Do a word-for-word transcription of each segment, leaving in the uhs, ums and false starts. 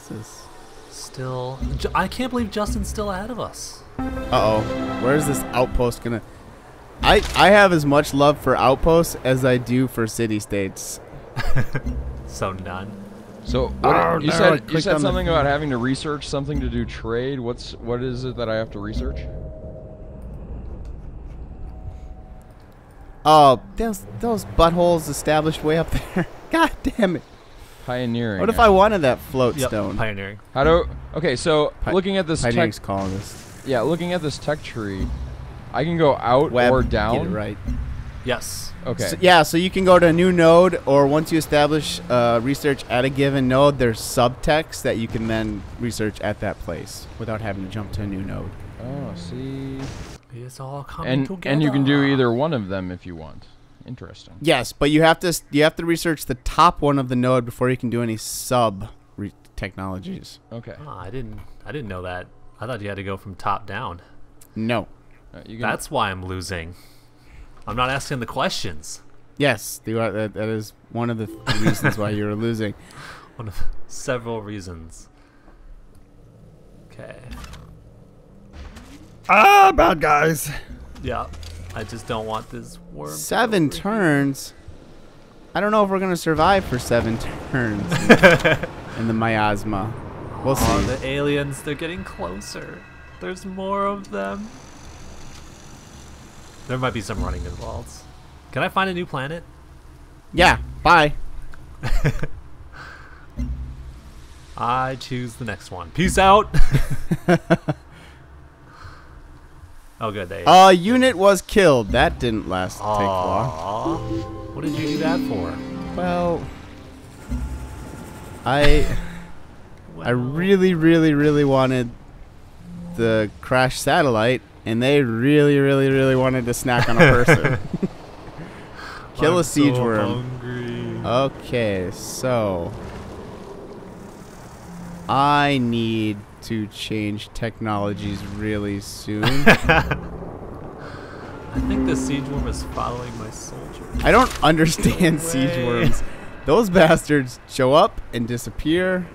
is this? Still, Ju- I can't believe Justin's still ahead of us. Uh-oh. Where's this outpost gonna... I, I have as much love for outposts as I do for city-states. So none. So what, Oh, you no, I said you clicked said on the- something about having to research something to do trade. What's what is it that I have to research? Oh, those, those buttholes established way up there. God damn it. Pioneering. What if I wanted that float Yep, stone? pioneering. How do? Okay, so Pi- looking at this tech, Pioneering's calling this. yeah, looking at this tech tree, I can go out Web, or get down. it right. Yes. Okay. So, yeah, so you can go to a new node, or once you establish uh, research at a given node, there's subtext that you can then research at that place without having to jump to a new node. Oh, see. It's all coming And together. and you can do either one of them if you want. Interesting. Yes, but you have to you have to research the top one of the node before you can do any sub re technologies. Okay. Oh, I didn't. I didn't know that. I thought you had to go from top down. No. Uh, you can, That's why I'm losing. I'm not asking the questions. Yes, you are, that, that is one of the th reasons why you're losing. One of several reasons. Okay. Ah, bad guys. Yeah. I just don't want this worm. to Seven go over turns. I don't know if we're gonna survive for seven turns in the miasma. We'll Oh, see. the aliens, they're getting closer. There's more of them. There might be some running involved. Can I find a new planet? Yeah. Bye. I choose the next one. Peace out. Oh, good. They. A unit was killed. That didn't last take long. Aw. What did you do that for? Well, I I really, really, really wanted the crash satellite, and they really, really, really wanted to snack on a person. Kill I'm a siege so worm. hungry. Okay, so I need to change technologies really soon. I think the siege worm is following my soldier. I don't understand No siege way. worms. Those bastards show up and disappear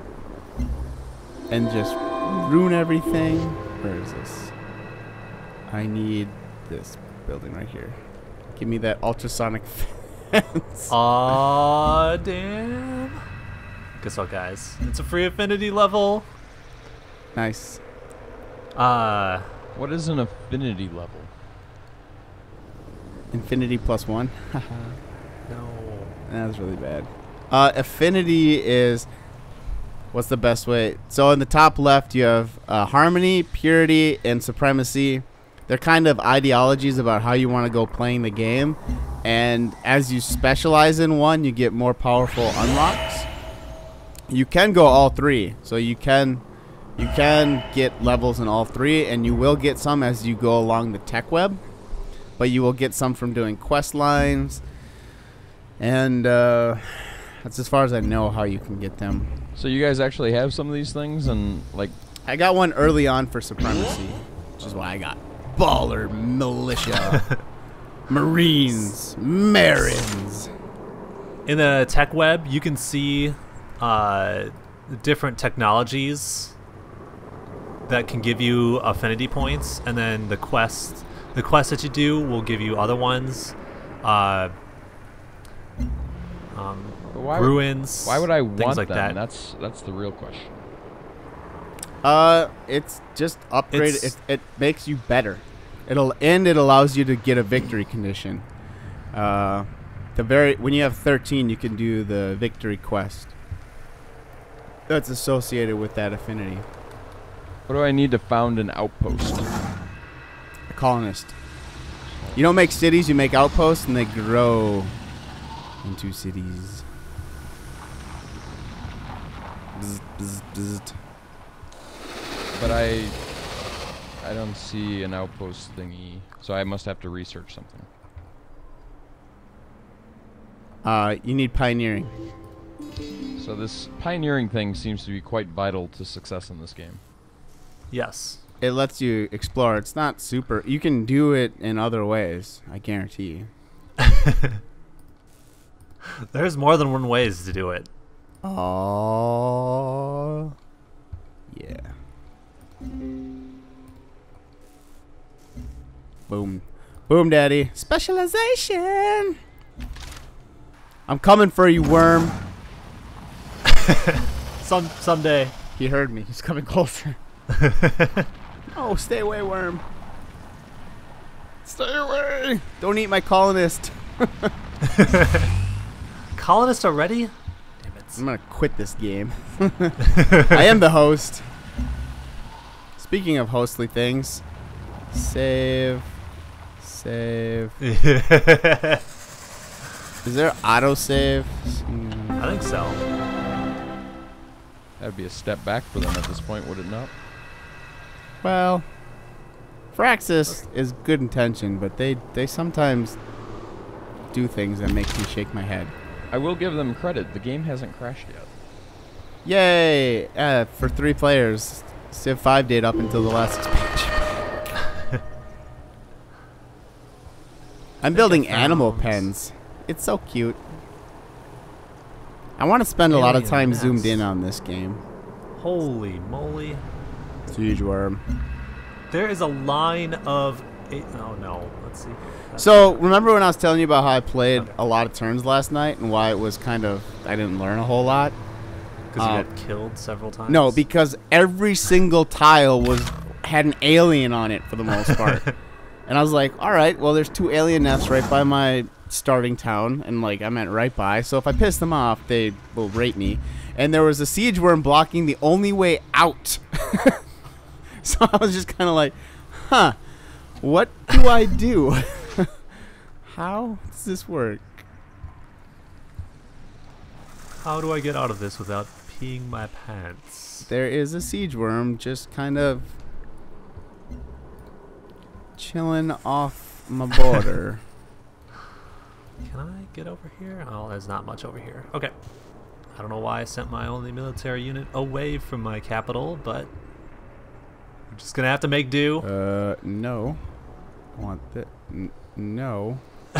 and just ruin everything. Where is this? I need this building right here. Give me that ultrasonic fence. Aw, damn. Guess what, guys? It's a free affinity level. Nice. Uh, what is an affinity level? Infinity plus one. no. That was really bad. Uh, affinity is... What's the best way? So in the top left, you have uh, harmony, purity, and supremacy. They're kind of ideologies about how you want to go playing the game. And as you specialize in one, you get more powerful unlocks. You can go all three. So you can you can get levels in all three, and you will get some as you go along the tech web. But you will get some from doing quest lines. And uh, that's as far as I know how you can get them. So you guys actually have some of these things, and like, I got one early on for supremacy, which is why I got baller militia, marines, marines. In the tech web, you can see uh, different technologies that can give you affinity points, and then the quest, the quest that you do will give you other ones. Uh, um, but why ruins. Would, why would I things want like them? that. That's that's the real question. Uh, it's just upgrade. It's- It, it makes you better. It'll and it allows you to get a victory condition. Uh, the very when you have thirteen, you can do the victory quest. That's associated with that affinity. What do I need to found an outpost? A colonist. You don't make cities, you make outposts, and they grow into cities. Bzz, bzz, bzz. But I, I don't see an outpost thingy, so I must have to research something. Uh, you need pioneering. So this pioneering thing seems to be quite vital to success in this game. Yes. It lets you explore. It's not super. You can do it in other ways, I guarantee. There's more than one ways to do it. Oh, yeah. Boom. Boom, daddy. Specialization. I'm coming for you, worm. Some someday. He heard me. He's coming closer. Oh, stay away, worm. Stay away. Don't eat my colonist. Colonist already? Damn it. I'm going to quit this game. I am the host. Speaking of hostly things, save, save. Is there autosave? I think so. That'd be a step back for them at this point, would it not? Well, Firaxis is good intention, but they, they sometimes do things that make me shake my head. I will give them credit. The game hasn't crashed yet. Yay! Uh, for three players. Civ five did up until the last expansion. I'm building animal pens. It's so cute. I want to spend a lot of time zoomed in on this game. Holy moly. Siege worm. There is a line of eight. Oh no. Let's see. That's So, remember when I was telling you about how I played Okay. a lot of turns last night and why it was kind of, I didn't learn a whole lot? because you uh, got killed several times. No, because every single tile was had an alien on it for the most part. And I was like, all right, well, there's two alien nests right by my starting town. And, like, I meant right by. So if I piss them off, they will rape me. And there was a siege worm blocking the only way out. So I was just kind of like, huh, what do I do? How does this work? How do I get out of this without peeing my pants? There is a siege worm just kind of chilling off my border. Can I get over here? Oh, there's not much over here. Okay. I don't know why I sent my only military unit away from my capital, but I'm just gonna have to make do. Uh, no. I want that. N no.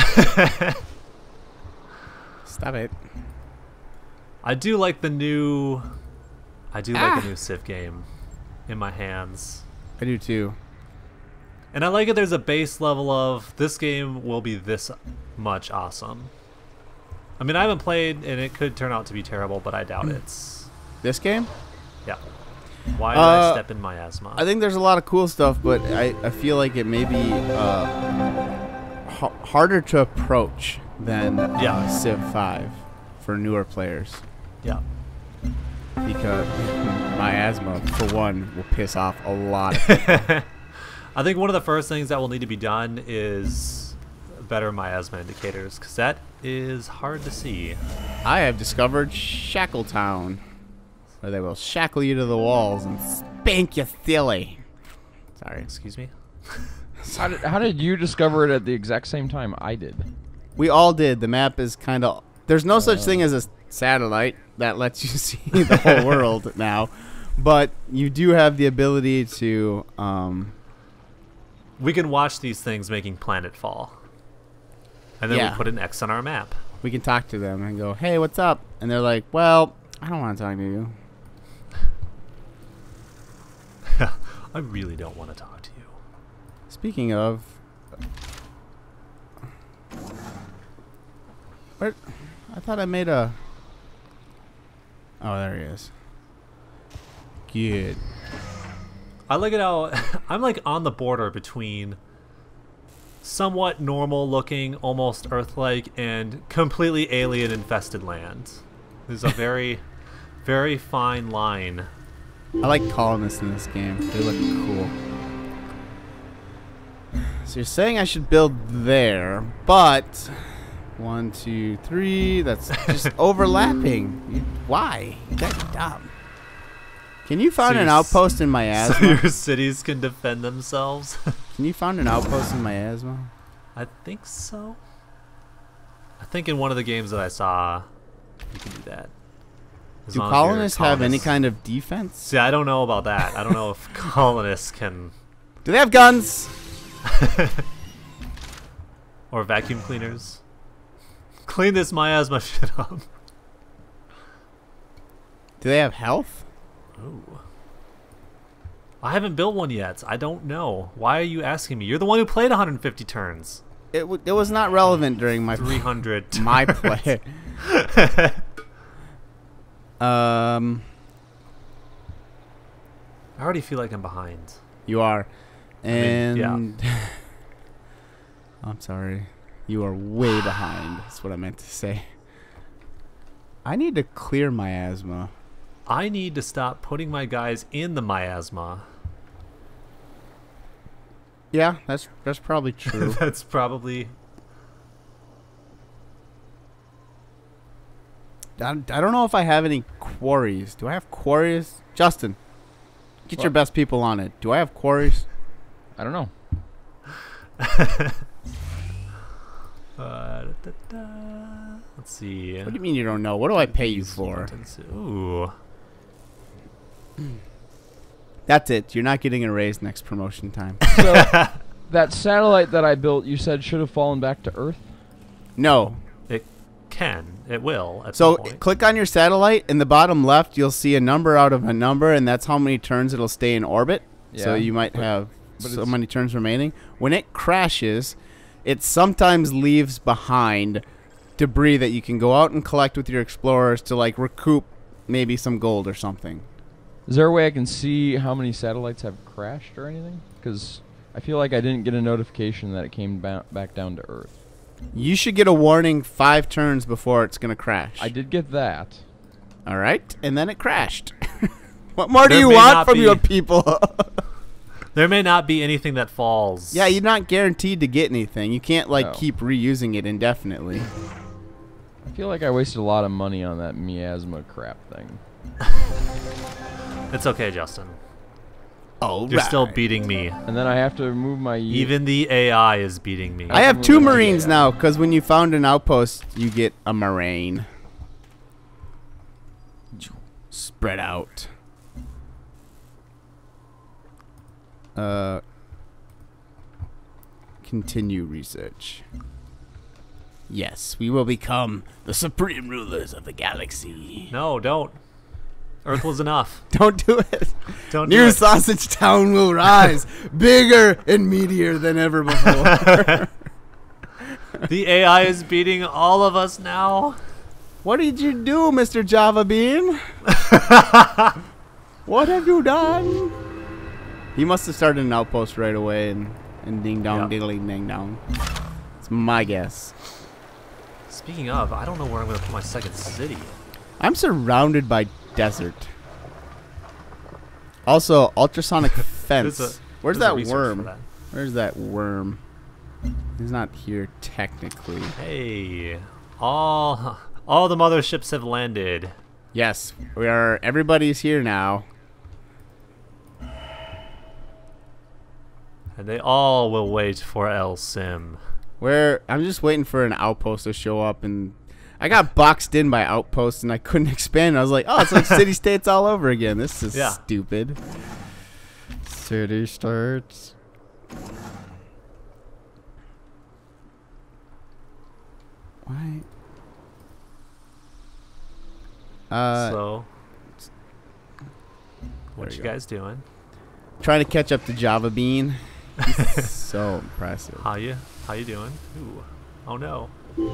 Stop it. I do like the new. I do Ah. like the new Civ game in my hands. I do too. And I like it there's a base level of this game will be this much awesome. I mean, I haven't played and it could turn out to be terrible, but I doubt it's. This game? Yeah. Why did Uh, I step in Miasma? I think there's a lot of cool stuff, but I, I feel like it may be uh, h harder to approach than Yeah. Civ five for newer players. Yeah. Because Miasma, for one, will piss off a lot of people. I think one of the first things that will need to be done is better miasma indicators, because that is hard to see. I have discovered Shackletown, where they will shackle you to the walls and spank you silly. Sorry. Excuse me? How did, how did you discover it at the exact same time I did? We all did. The map is kind of... There's no such thing as a satellite that lets you see the whole world now. But you do have the ability to... Um, We can watch these things making planet fall. And then Yeah. we put an X on our map. we can talk to them and go, hey, what's up? And they're like, well, I don't want to talk to you. I really don't want to talk to you. Speaking of... Where, I thought I made a... Oh, there he is. Good. I like it how I'm like on the border between somewhat normal looking, almost Earth-like, and completely alien infested land. There's a very, very fine line. I like colonists in this game. They look cool. So you're saying I should build there, but... One, two, three. That's just overlapping. You, why? You guys are dumb. Can you find So an your s- outpost in So Miasma? your cities can defend themselves. Can you find an outpost in Miasma? I think so. I think in one of the games that I saw, you can do that. As Do long as you're colonists have any colonists. kind of defense? See, I don't know about that. I don't know if colonists can, Do they have guns? or vacuum cleaners. Clean this miasma shit up. Do they have health? Ooh. I haven't built one yet. I don't know. Why are you asking me? You're the one who played one hundred fifty turns. It w it was not relevant during my three hundred. my play. um, I already feel like I'm behind. you are, and I mean, yeah. I'm sorry. You are way behind. That's what I meant to say. I need to clear miasma. I need to stop putting my guys in the miasma. Yeah, that's that's probably true. That's probably. I, I don't know if I have any quarries. Do I have quarries? Justin, get What? your best people on it. Do I have quarries? I don't know. Uh, da, da, da. Let's see. What do you mean you don't know? What do I pay you for? Ooh. That's it. You're not getting a raise next promotion time. So that satellite that I built, you said should have fallen back to Earth. No. It can. It will. At So some point. click on your satellite. In the bottom left, you'll see a number out of a number, and that's how many turns it'll stay in orbit. So Yeah, you might but- have but so it's- many turns remaining. When it crashes, it sometimes leaves behind debris that you can go out and collect with your explorers to like recoup maybe some gold or something. Is there a way I can see how many satellites have crashed or anything? Because I feel like I didn't get a notification that it came ba back down to Earth. You should get a warning five turns before it's gonna crash. I did get that. All right, and then it crashed. What more do There you may want not from be- your people? There may not be anything that falls. Yeah, you're not guaranteed to get anything. You can't like No. keep reusing it indefinitely. I feel like I wasted a lot of money on that miasma crap thing. It's okay, Justin. Oh, You're still beating me. And then I have to remove my... Even the A I is beating me. I have two Moving on. Marines Yeah. now because when you found an outpost, you get a Marine. Spread out. Uh, continue research. Yes, we will become the supreme rulers of the galaxy. No, don't. Earth was enough. Don't do it. Don't do New it. Sausage Town will rise, bigger and meatier than ever before. The A I is beating all of us now. What did you do, Mister Java Bean? What have you done? He must have started an outpost right away and, and ding dong, Yeah. diddly ding dong. It's my guess. Speaking of, I don't know where I'm going to put my second city. I'm surrounded by desert. Also, ultrasonic fence. There's a- Where's there's a that research worm? for that. Where's that worm? He's not here technically. Hey, all all the motherships have landed. Yes, we are. Everybody's here now. And they all will wait for El Sim. Where I'm just waiting for an outpost to show up, and I got boxed in by outposts, and I couldn't expand. I was like, "Oh, it's like city states all over again. This is Yeah. stupid." City states. Why? Uh, so, what there you you go. guys doing? trying to catch up to Java Bean. He's so impressive. How you? How you doing? Ooh. Oh no.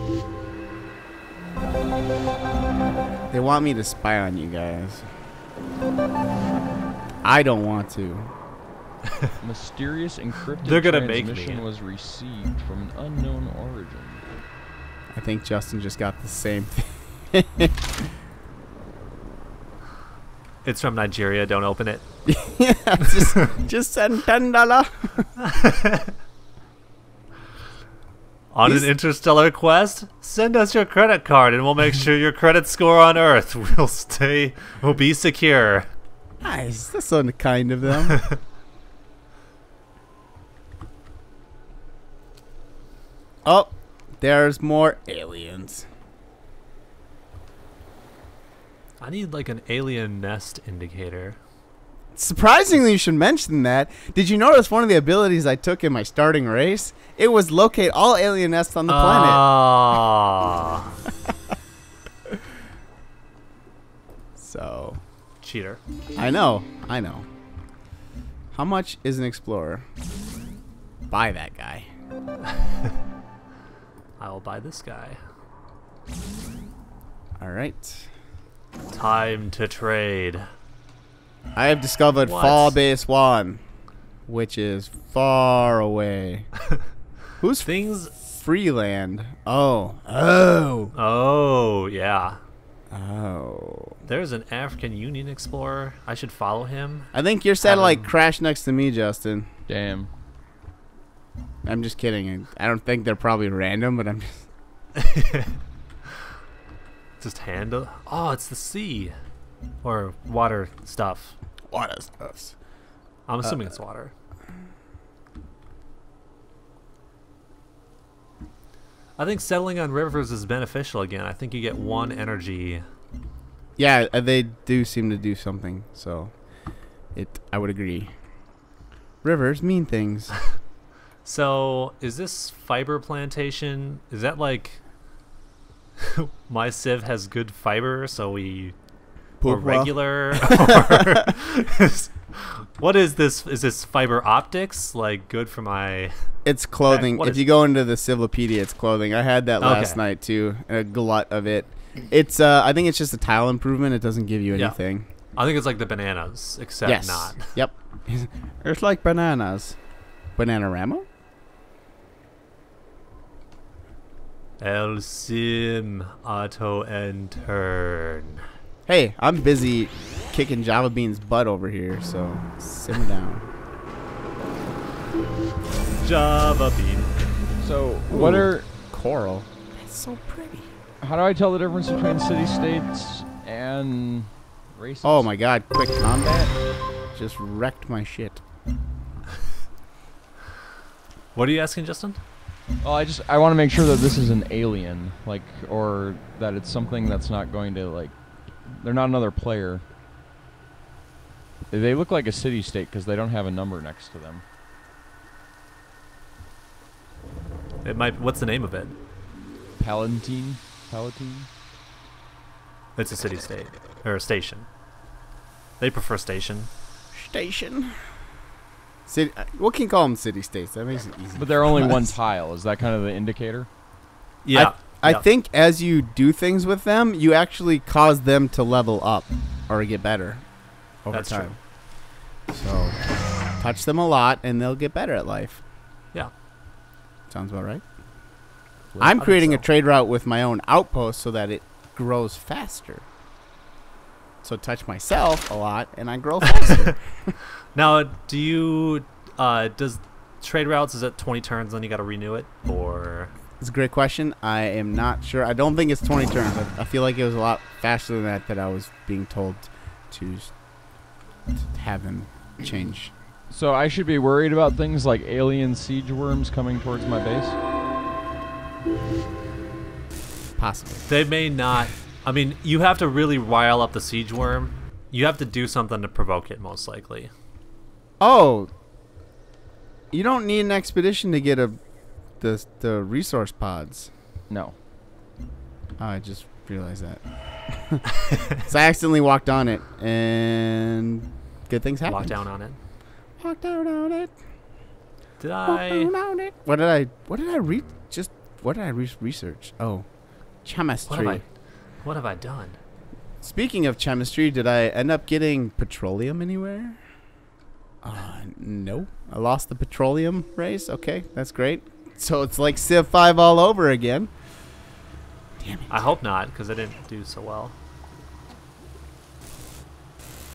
They want me to spy on you guys. I don't want to. Mysterious encrypted They're gonna make transmission me. was received from an unknown origin. I think Justin just got the same thing. It's from Nigeria. Don't open it. Yeah, just, just send ten dollar. On He's- an interstellar quest, send us your credit card and we'll make sure your credit score on Earth will stay, will be secure. Nice. That's so kind of them. Oh, there's more aliens. I need like an alien nest indicator. Surprisingly, you should mention that. Did you notice one of the abilities I took in my starting race? It was locate all alien nests on the planet. Ah. So, cheater. I know. I know. How much is an explorer? Buy that guy. I will buy this guy. All right. Time to trade. I have discovered What? Fall Base One, which is far away. Who's Things. Freeland? Oh. Oh. Oh, yeah. Oh. There's an African Union explorer. I should follow him. I think your satellite Haven't- crashed next to me, Justin. Damn. I'm just kidding. I don't think they're probably random, but I'm just... Just handle. Oh, it's the sea. Or water stuff. Water stuffs. I'm assuming Uh, it's water. I think settling on rivers is beneficial again. I think you get one energy. Yeah, uh, they do seem to do something, so it. I would agree. Rivers mean things. So, is this fiber plantation? Is that like my sieve has good fiber, so we or Poop well. regular? Or is- what is this? Is this fiber optics like good for my? It's clothing. What If is- you go into the Civilopedia, it's clothing. I had that last Okay. night too. A glut of it. It's. Uh, I think it's just a tile improvement. It doesn't give you Yeah. anything. I think it's like the bananas, except Yes. not. Yep. It's like bananas. Bananarama? El sim auto and turn. Hey, I'm busy kicking Java Bean's butt over here, so simmer down. Java bean. So, what Ooh. are... Coral. That's so pretty. How do I tell the difference between city-states and races? Oh my god, quick combat just wrecked my shit. What are you asking, Justin? Well, I just I want to make sure that this is an alien, like, or that it's something that's not going to, like, they're not another player. They look like a city-state because they don't have a number next to them. It might. What's the name of it? Palatine? Palatine? It's a city-state or a station. They prefer station. Station. City, uh, what can you call them city states? That makes it easy. But they're only for one us. tile. Is that kind of the indicator? Yeah. I yeah. think as you do things with them, you actually cause them to level up or get better over That's time. So touch them a lot and they'll get better at life. Yeah. Sounds about right. I I'm think creating so. a trade route with my own outpost so that it grows faster. So touch myself a lot and I grow faster. Now, do you? Uh, does trade routes is it twenty turns? Then you got to renew it, or It's a great question. I am not sure. I don't think it's twenty turns. I, I feel like it was a lot faster than that that I was being told to, s- to have them change. So I should be worried about things like alien siege worms coming towards my base? Possibly. they may not. I mean, you have to really rile up the siege worm. You have to do something to provoke it, most likely. Oh, you don't need an expedition to get a the the resource pods. No. Oh, I just realized that. So I accidentally walked on it, and good things happened. Walk down on it. Walked down on it. Did Walked I? down on it. What did I? What did I read? Just what did I re- research? Oh, chemistry. What have I? What have I done? Speaking of chemistry, did I end up getting petroleum anywhere? Uh, no. I lost the petroleum race. Okay, that's great. So it's like Civ five all over again. Damn it. I hope not, because I didn't do so well.